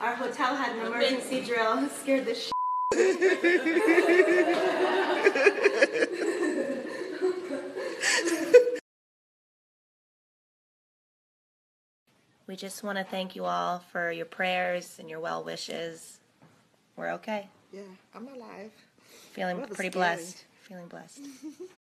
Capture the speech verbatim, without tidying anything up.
Our hotel had an emergency drill. It scared the shit. We just want to thank you all for your prayers and your well wishes. We're okay. Yeah, I'm alive. Feeling That was pretty scary. blessed. Feeling blessed.